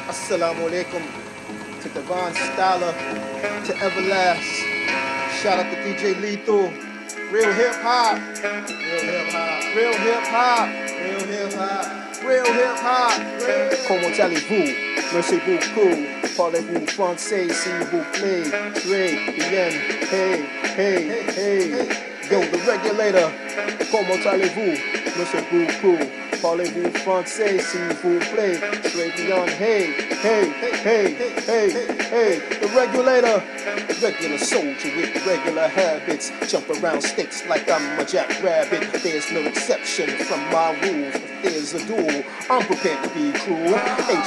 Assalamu alaikum to Devon Styler, to Everlast. Shout out to DJ Lethal. Real hip hop. Real hip hop. Real hip hop. Real hip hop. Real hip hop. Comment allez-vous? Merci beaucoup. Parlez-vous français si vous plaît? Très bien. Hey, hey, hey. Yo, the regulator. Comment allez-vous? Merci beaucoup. Parlez-vous français s'il vous plaît? Très bien. Hey, hey, hey, hey, hey. The regulator. Regular soldier with regular habits. Jump around sticks like I'm a jackrabbit. There's no exception from my rules. If there's a duel, I'm prepared to be cruel.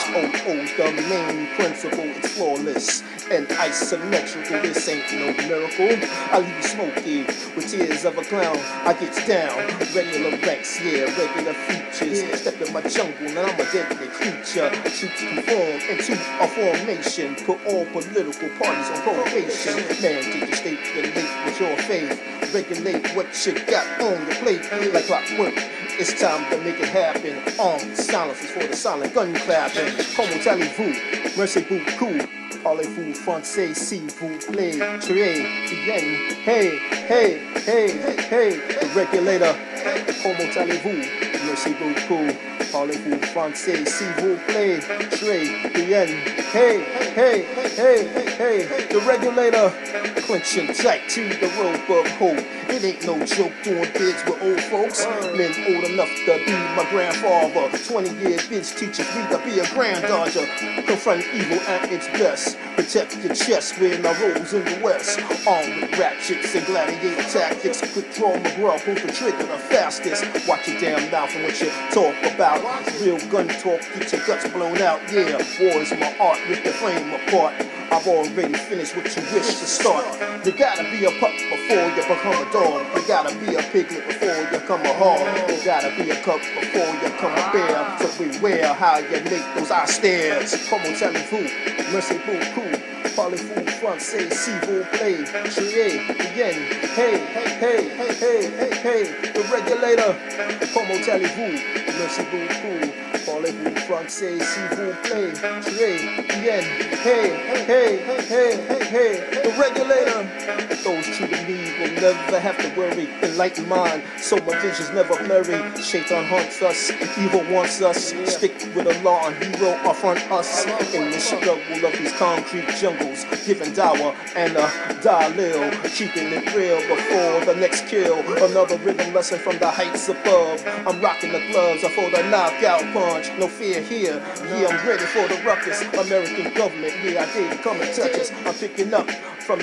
HOO's the main principle. It's flawless and isometrical. This ain't no miracle. I leave you smoky with tears of a clown. I get down. Regular ranks, yeah, regular features. Step in my jungle and I'm a deadly creature. Troops conform into a formation. Put all political parties on probation. Man, did you state relate with your faith? Regulate what you got on your plate. Like clockwork, it's time to make it happen. Silence is for the silent gun clapping. Comment allez-vous? Merci beaucoup. Parlez-vous français s'il vous plaît? Très bien. Hey, hey, hey, hey. The regulator. Comment allez-vous? Merci beaucoup. Parlez-vous français s'il vous plaît? Très bien. Hey, hey, hey, hey. The regulator. Clenching tight to the rope of hope. It ain't no joke doing bids with old folks. Men old enough to be my grandfather. 20-year bids teaches me to be a grand dodger. Confront evil at its best. Protect your chest when I rolls in the west. Armed with ratchets and gladiator tactics. Quick draw McGraw, pull the trigger the fastest. Watch your damn mouth and what you talk about. Real gun talk, get your guts blown out. Yeah, war is my art, rip the flame apart. I've already finished what you wish to start. You gotta be a pup before you become a dog. You gotta be a piglet before you become a hog. You gotta be a cub before you become a bear. So beware how you make those eye stares. Comment allez-vous? Merci beaucoup. Parlez-vous français s'il vous plaît? Très bien. Hey, hey, hey, hey, hey. The regulator. Comment allez-vous? Merci beaucoup. Parlez-vous français s'il vous plaît? Très bien. Hey, hey, hey, hey. The regulator. Those true to me will never have to worry. Enlightened mind, so my vision's never blurry. Shaitan haunts us, evil wants us. Stick with a law and hero affront us. In the struggle of these concrete jungles, giving dawah and a dalil, keeping it real before the next kill. Another rhythm lesson from the heights above. I'm rocking the gloves for the knockout punch. No fear here. Yeah, I'm ready for the ruckus. American government, yeah, I did come and touch us. I'm picking up from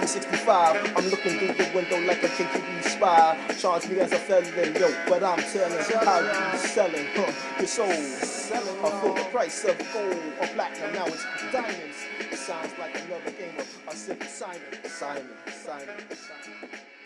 1965. I'm looking through the window like a KGB spy. Charge me as a felon, yo, but I'm telling how you selling, your soul for the price of gold or platinum. Now it's diamonds. It sounds like another game of a simple Simon.